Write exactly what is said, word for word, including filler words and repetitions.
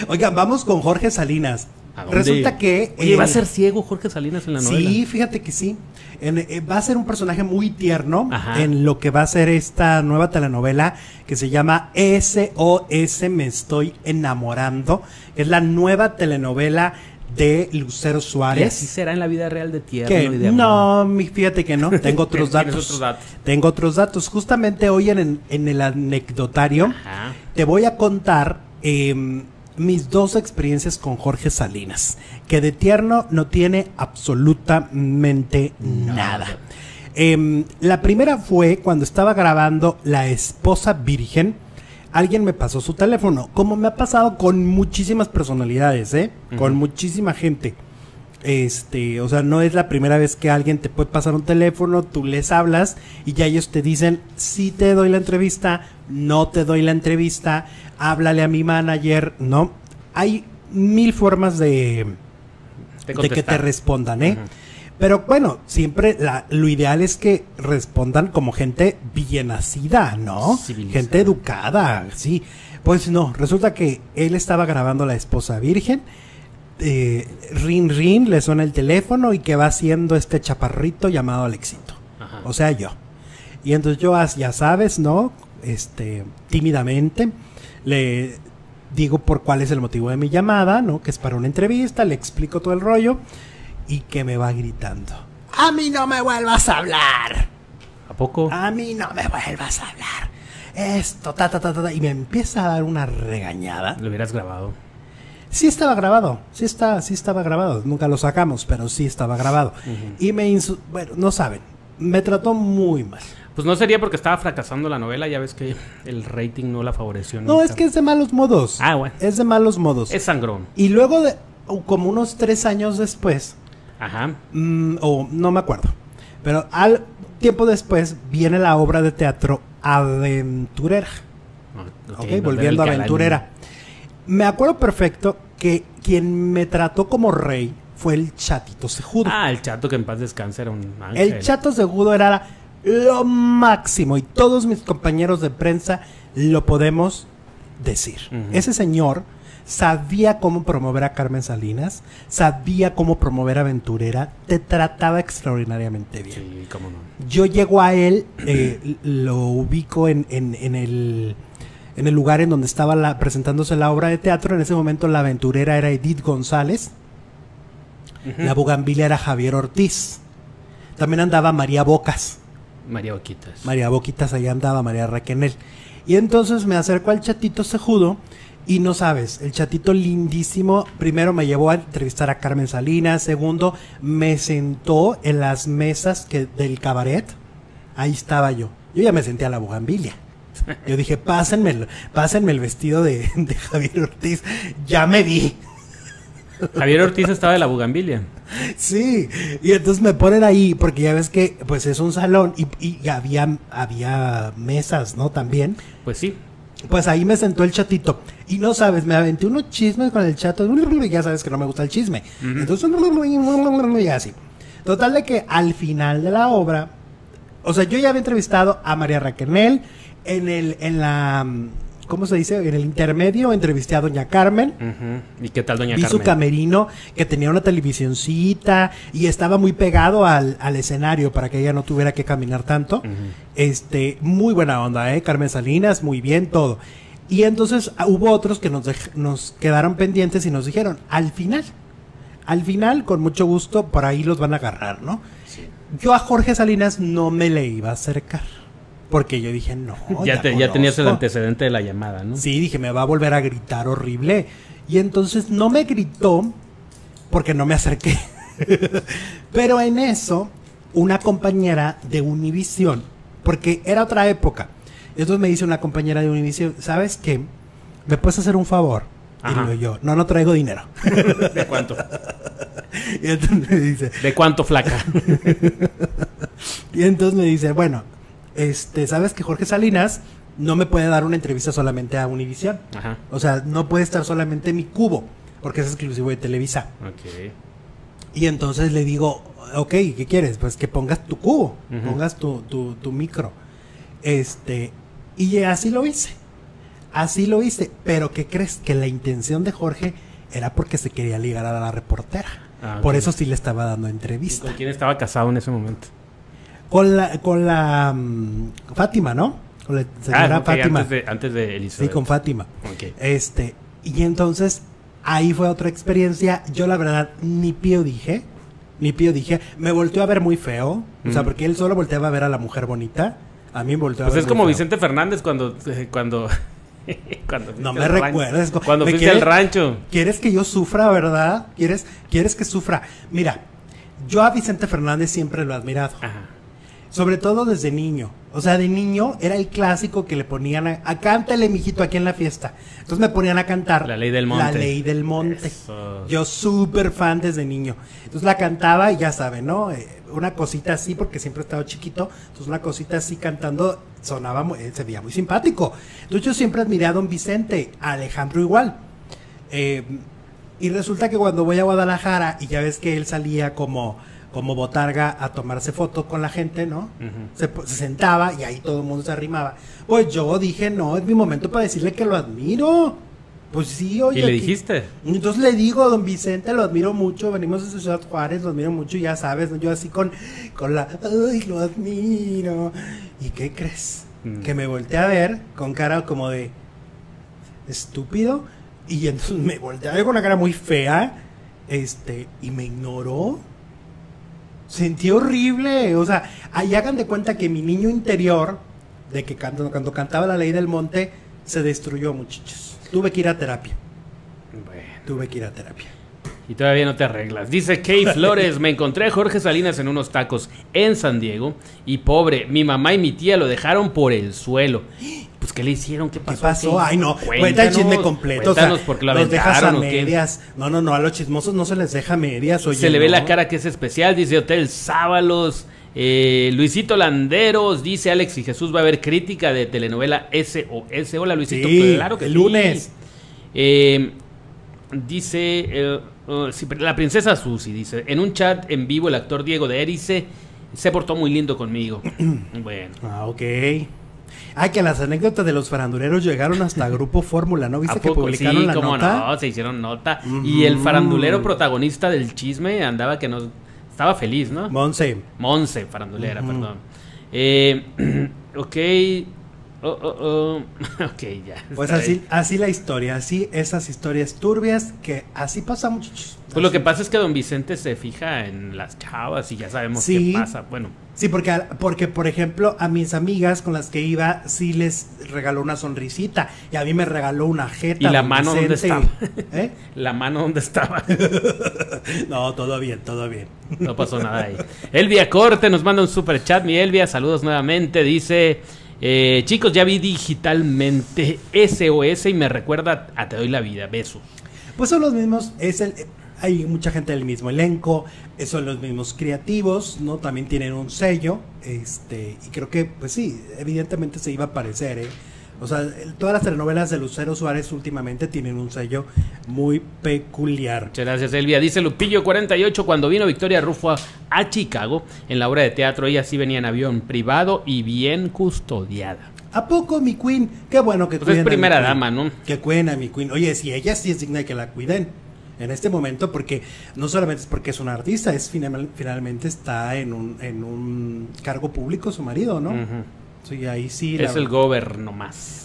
Oigan, vamos con Jorge Salinas. Resulta que... Oye, eh, ¿va a ser ciego Jorge Salinas en la novela? Sí, fíjate que sí. En, eh, va a ser un personaje muy tierno. Ajá. En lo que va a ser esta nueva telenovela que se llama S O S Me Estoy Enamorando. Es la nueva telenovela de Lucero Suárez. ¿Y así será en la vida real de tierno ¿Qué? y de No, mi, fíjate que no. Tengo otros datos. otros datos. Tengo otros datos. Justamente hoy en, en el anecdotario Ajá. te voy a contar... Eh, mis dos experiencias con Jorge Salinas, que de tierno no tiene absolutamente no. nada. Eh, la primera fue cuando estaba grabando La Esposa Virgen. Alguien me pasó su teléfono, como me ha pasado con muchísimas personalidades, ¿eh? Uh-huh. Con muchísima gente. Este, o sea, no es la primera vez que alguien te puede pasar un teléfono, tú les hablas y ya ellos te dicen, sí te doy la entrevista, no te doy la entrevista, háblale a mi manager, ¿no? Hay mil formas de, de que te respondan, ¿eh? Uh-huh. Pero bueno, siempre la, lo ideal es que respondan como gente bien nacida, ¿no? Gente educada, sí. Pues no, resulta que él estaba grabando La Esposa Virgen. Eh, rin rin, le suena el teléfono y que va haciendo este chaparrito llamado Alexito. Ajá. O sea, yo. Y entonces yo, ya sabes, ¿no? Este, tímidamente le digo por cuál es el motivo de mi llamada, ¿no? Que es para una entrevista, le explico todo el rollo y que me va gritando: ¡a mí no me vuelvas a hablar! ¿A poco? ¡A mí no me vuelvas a hablar! Esto, ta, ta, ta, ta, y me empieza a dar una regañada. Lo hubieras grabado. Sí estaba grabado, sí está, sí estaba grabado, nunca lo sacamos, pero sí estaba grabado. Uh-huh. Y me insu- bueno, no saben, me trató muy mal. Pues no sería porque estaba fracasando la novela, ya ves que el rating no la favoreció. No, nunca. Es que es de malos modos. Ah, bueno. Es de malos modos. Es sangrón. Y luego de, como unos tres años después, ajá, mmm, o no me acuerdo, pero al tiempo después viene la obra de teatro Aventurera. Ok, okay, volviendo a Aventurera. Me acuerdo perfecto que quien me trató como rey fue el Chatito Cejudo. Ah, el Chato, que en paz descanse, era un ángel. El Chato Cejudo era lo máximo y todos mis compañeros de prensa lo podemos decir. Uh-huh. Ese señor sabía cómo promover a Carmen Salinas, sabía cómo promover a Aventurera, te trataba extraordinariamente bien. Sí, cómo no. Yo llego a él, eh, lo ubico en, en, en el... en el lugar en donde estaba la, presentándose la obra de teatro. En ese momento la Aventurera era Edith González, uh-huh. La Bugambilia era Javier Ortiz, también andaba María Bocas. María Boquitas. María Boquitas, ahí andaba María Raquenel. Y entonces me acerco al Chatito Cejudo y no sabes, el Chatito lindísimo, primero me llevó a entrevistar a Carmen Salinas, segundo me sentó en las mesas que, del cabaret, ahí estaba yo, yo ya me senté a la Bugambilia. Yo dije, pásenme el, pásenme el vestido de, de Javier Ortiz. Ya me vi. Javier Ortiz estaba de la Bugambilia. Sí, y entonces me ponen ahí, porque ya ves que pues es un salón y, y había, había mesas, ¿no? También. Pues sí. Pues ahí me sentó el Chatito. Y no sabes, me aventé unos chismes con el Chato. Y ya sabes que no me gusta el chisme. Uh-huh. Entonces, y así. Total de que al final de la obra, o sea, yo ya había entrevistado a María Raquenel. En el, en la, ¿cómo se dice? En el intermedio entrevisté a doña Carmen. Uh-huh. ¿Y qué tal doña Vi Carmen? Vi su camerino, que tenía una televisioncita y estaba muy pegado al, al escenario para que ella no tuviera que caminar tanto. Uh-huh. Este, muy buena onda, ¿eh? Carmen Salinas, muy bien, todo. Y entonces hubo otros que nos, dej- nos quedaron pendientes y nos dijeron, al final, al final, con mucho gusto, por ahí los van a agarrar, ¿no? Sí. Yo a Jorge Salinas no me le iba a acercar. Porque yo dije, no, ya, ya, te, ya tenías el antecedente de la llamada, ¿no? Sí, dije, me va a volver a gritar horrible. Y entonces no me gritó porque no me acerqué. Pero en eso, una compañera de Univisión, porque era otra época, entonces me dice una compañera de Univisión, ¿sabes qué? ¿Me puedes hacer un favor? Ajá. Y digo yo, no, no traigo dinero. ¿De cuánto? Y entonces me dice, ¿de cuánto, flaca? Y entonces me dice, bueno, este, ¿sabes que Jorge Salinas no me puede dar una entrevista solamente a Univisión? Ajá. O sea, no puede estar solamente en mi cubo, porque es exclusivo de Televisa. Ok. Y entonces le digo, ok, ¿qué quieres? Pues que pongas tu cubo, uh-huh. pongas tu, tu, tu micro. Este, y así lo hice. Así lo hice, pero ¿qué crees? Que la intención de Jorge era porque se quería ligar a la reportera. Ah, Por okay. eso sí le estaba dando entrevista. ¿Y con quién estaba casado en ese momento? Con la, con la um, Fátima, ¿no? Con la señora ah, okay, Fátima. Antes de, antes de Elizabeth. Sí, con Fátima. Okay. Este, y entonces, ahí fue otra experiencia. Yo la verdad, ni pío dije. Ni pío dije. Me volteó a ver muy feo. Mm. O sea, porque él solo volteaba a ver a la mujer bonita. A mí me volteó pues a ver es como feo. Vicente Fernández cuando... cuando Cuando no me recuerdes. Cuando fuiste al rancho. ¿Quieres que yo sufra, verdad? ¿Quieres, ¿Quieres que sufra? Mira, yo a Vicente Fernández siempre lo he admirado. Ajá. Sobre todo desde niño. O sea, de niño era el clásico que le ponían a, a cántale, mijito, aquí en la fiesta. Entonces me ponían a cantar La Ley del Monte. La Ley del Monte. Eso. Yo súper fan desde niño. Entonces la cantaba y ya saben, ¿no? Eh, una cosita así, porque siempre he estado chiquito. Entonces una cosita así cantando sonaba, muy, eh, se veía muy simpático. Entonces yo siempre admiré a don Vicente, a Alejandro igual. Eh, y resulta que cuando voy a Guadalajara, y ya ves que él salía como... como botarga a tomarse foto con la gente, ¿no? Uh-huh. se, se sentaba y ahí todo el mundo se arrimaba. Pues yo dije, no, es mi momento para decirle que lo admiro. Pues sí, oye. ¿Y le dijiste? Entonces le digo, don Vicente, lo admiro mucho, venimos de Ciudad Juárez, lo admiro mucho, ya sabes, ¿no? Yo así con, con la, ay, lo admiro. ¿Y qué crees? Mm. Que me volteé a ver con cara como de estúpido, y entonces me volteé a ver con una cara muy fea, este, y me ignoró. Sentí horrible, o sea, ahí hagan de cuenta que mi niño interior, de que cuando, cuando cantaba La Ley del Monte, se destruyó, muchachos. Tuve que ir a terapia. Bueno. Tuve que ir a terapia. Y todavía no te arreglas. Dice Kay Flores, me encontré a Jorge Salinas en unos tacos en San Diego y pobre, mi mamá y mi tía lo dejaron por el suelo. Pues, ¿qué le hicieron? ¿Qué pasó? ¿Qué pasó? ¿Qué? Ay, no, cuenta el chisme completo. Cuéntanos, o sea, porque lo los dejas a ¿o qué? medias. No, no, no, a los chismosos no se les deja medias. Oye, se le ve no. la cara que es especial, dice Hotel Sábalos. Eh, Luisito Landeros, dice Alex y Jesús, va a haber crítica de telenovela S O S. Hola, Luisito, sí, claro que el sí. lunes. Eh, dice eh, uh, sí, la princesa Susi, dice, en un chat en vivo el actor Diego de Erice se portó muy lindo conmigo. Bueno. Ah, ok. Ay, que las anécdotas de los faranduleros llegaron hasta Grupo Fórmula, ¿no? ¿Viste que publicaron sí, la cómo nota? No, se hicieron nota. Uh-huh. Y el farandulero protagonista del chisme andaba que no... Estaba feliz, ¿no? Monse. Monse, farandulera, uh-huh. perdón. Eh, ok... Oh, oh, oh. Ok, ya. Pues así, así la historia, así esas historias turbias que así pasa, muchachos. Pues así. Lo que pasa es que don Vicente se fija en las chavas y ya sabemos sí, qué pasa. Bueno. Sí, porque, porque por ejemplo a mis amigas con las que iba sí les regaló una sonrisita y a mí me regaló una jeta. ¿Y la mano dónde estaba? ¿Eh? ¿La mano dónde estaba? No, todo bien, todo bien. No pasó nada ahí. Elvia Corte nos manda un super chat. Mi Elvia, saludos nuevamente. Dice... Eh, chicos, ya vi digitalmente S O S y me recuerda a Te Doy la Vida. Besos. Pues son los mismos, es el, hay mucha gente del mismo elenco, son los mismos creativos, ¿no? También tienen un sello, este, y creo que, pues sí, evidentemente se iba a parecer, ¿eh? O sea, todas las telenovelas de Lucero Suárez últimamente tienen un sello muy peculiar. Muchas gracias, Elvia. Dice Lupillo cuarenta y ocho, cuando vino Victoria Rufo a, a Chicago, en la obra de teatro, ella sí venía en avión privado y bien custodiada. ¿A poco, mi queen? Qué bueno que pues cuiden es primera a mi dama, ¿no? Que cuiden a mi queen. Oye, si ella sí es digna de que la cuiden en este momento, porque no solamente es porque es una artista, es final, finalmente está en un, en un cargo público su marido, ¿no? Uh-huh. Sí, ahí sí. Es el gobierno más.